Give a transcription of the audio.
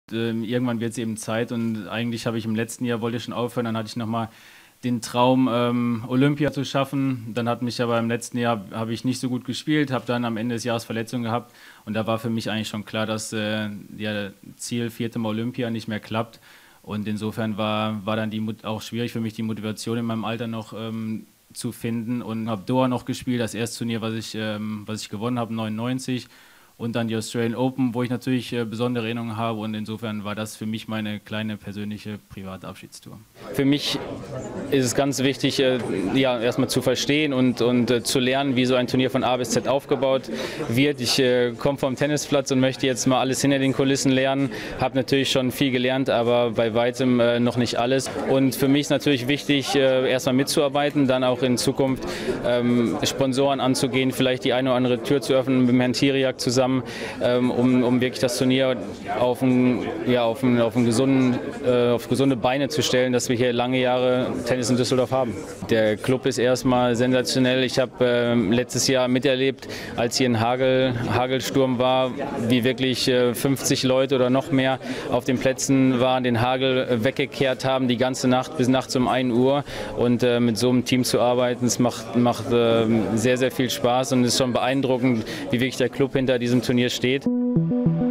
irgendwann wird es eben Zeit und eigentlich habe ich im letzten Jahr, wollte ich schon aufhören, dann hatte ich nochmal den Traum, Olympia zu schaffen. Dann hat mich aber im letzten Jahr, habe ich nicht so gut gespielt, habe dann am Ende des Jahres Verletzungen gehabt und da war für mich eigentlich schon klar, dass ja, Ziel 4. Mal Olympia nicht mehr klappt und insofern war dann auch schwierig für mich, die Motivation in meinem Alter noch zu finden und habe Doha noch gespielt, das erste Turnier, was ich gewonnen habe, 99 und dann die Australian Open, wo ich natürlich besondere Erinnerungen habe und insofern war das für mich meine kleine persönliche private Abschiedstour. Für mich ist es ganz wichtig, ja, erstmal zu verstehen und zu lernen, wie so ein Turnier von A bis Z aufgebaut wird. Ich komme vom Tennisplatz und möchte jetzt mal alles hinter den Kulissen lernen. Habe natürlich schon viel gelernt, aber bei weitem noch nicht alles. Und für mich ist natürlich wichtig, erstmal mitzuarbeiten, dann auch in Zukunft Sponsoren anzugehen, vielleicht die eine oder andere Tür zu öffnen mit dem Herrn Tiriak zusammen, um wirklich das Turnier auf gesunde Beine zu stellen, dass wir hier lange Jahre Tennis in Düsseldorf haben. Der Club ist erstmal sensationell. Ich habe letztes Jahr miterlebt, als hier ein Hagelsturm war, wie wirklich 50 Leute oder noch mehr auf den Plätzen waren, den Hagel weggekehrt haben, die ganze Nacht bis nachts um 1 Uhr. Und mit so einem Team zu arbeiten, es macht sehr, sehr viel Spaß und es ist schon beeindruckend, wie wirklich der Club hinter diesem Turnier steht.